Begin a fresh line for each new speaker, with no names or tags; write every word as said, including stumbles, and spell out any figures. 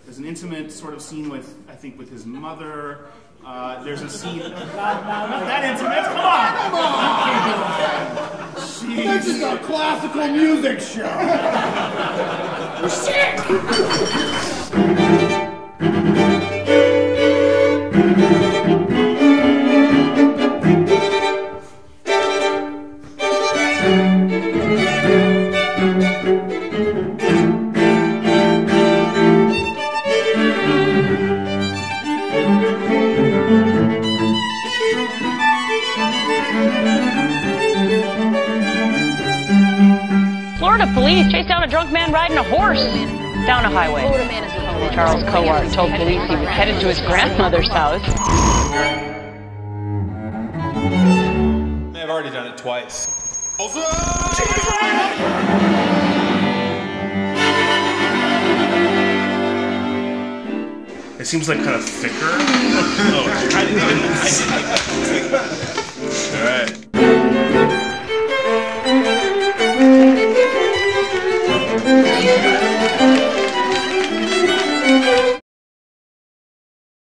there's an intimate sort of scene with, I think, with his mother. Uh, there's a scene, not, not that intimate, come on! Come on!
This is a classical music show! Shit!
Florida police chased down a drunk man riding a horse down a highway. Charles Cowart told police he was headed to his grandmother's house.
I've already done it twice.
It seems like kind of thicker. Oh, I didn't even. I didn't,